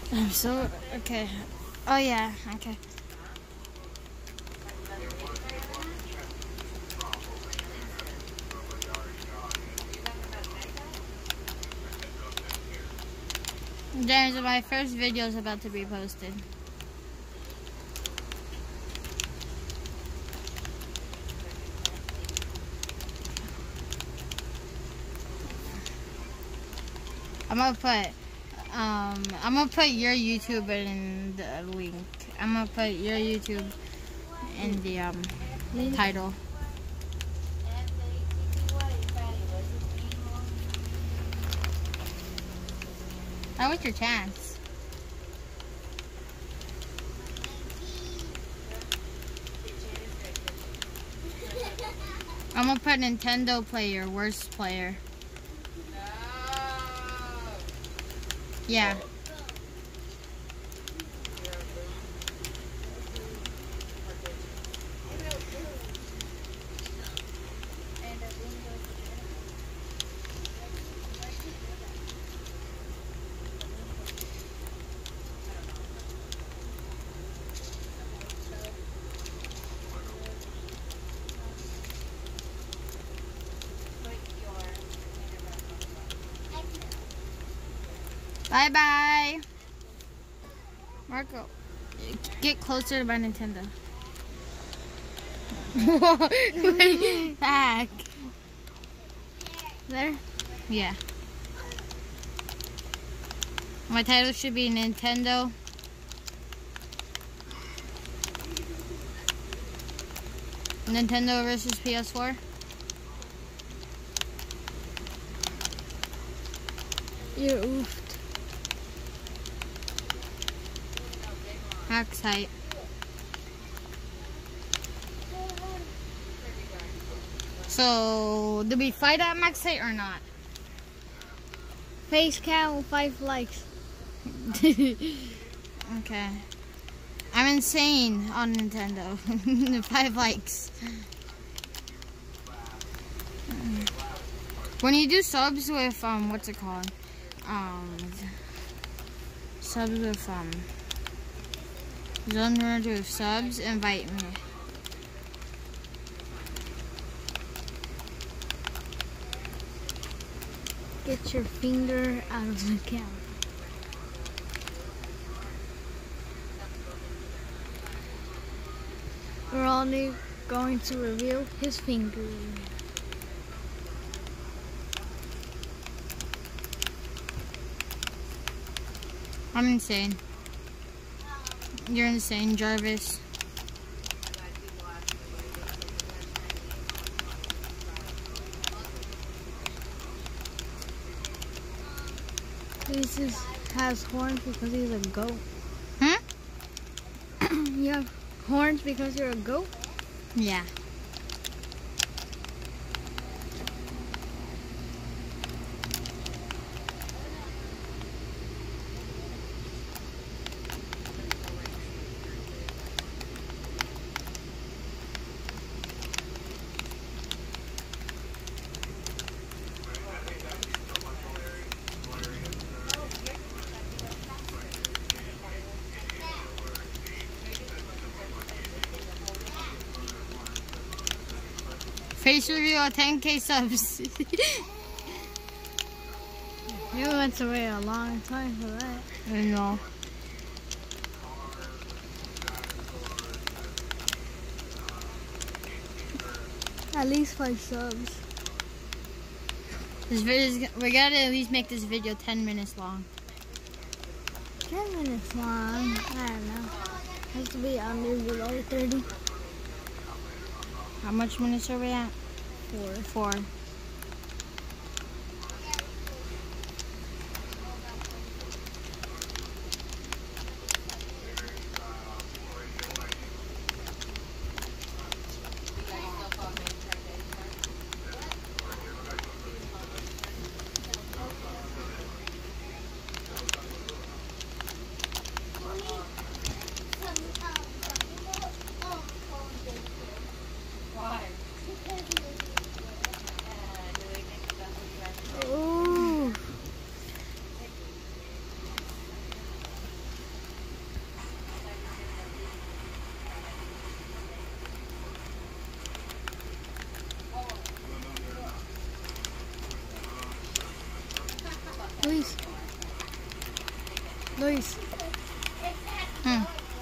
I'm so okay. Oh yeah, okay. There's my first video is about to be posted. I'm gonna put your YouTube in the link. I'm gonna put your YouTube in the title. Now what's your chance? I'm gonna put Nintendo player, worst player. Yeah. Bye bye. Marco, get closer to my Nintendo. Back. There? Yeah. My title should be Nintendo. Nintendo versus PS4. You're oofed. Max height. So, did we fight at max height or not? Face cam 5 likes. Okay. I'm insane on Nintendo. 5 likes. When you do subs with what's it called? Subs with Zone with subs, invite me. Get your finger out of the camera. We're only going to reveal his finger. I'm insane. You're insane, Jarvis. He has horns because he's a goat. Hmm? You have horns because you're a goat? Yeah. Face reveal at 10K subs. You went to wait a long time for that. I know. At least 5 subs. This video we gotta at least make this video 10 minutes long. 10 minutes long. I don't know. Has to be under below 30. How much minutes are we at? 4. 4.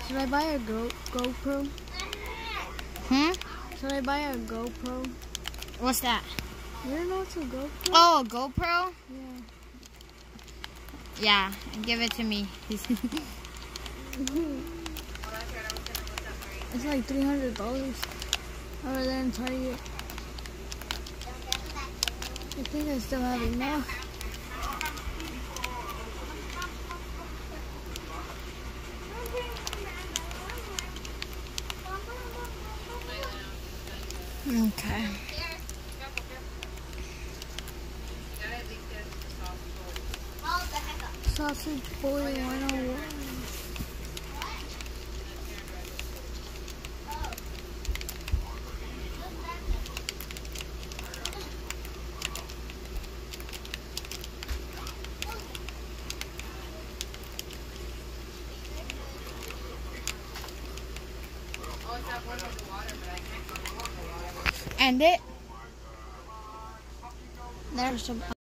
Should I buy a GoPro? Hmm? Should I buy a GoPro? What's that? You don't know what's a GoPro? Oh, a GoPro? Yeah. Yeah, give it to me. It's like $300 over there in Target. I think I still have enough. Okay. Sausage boy 101. End it. There's some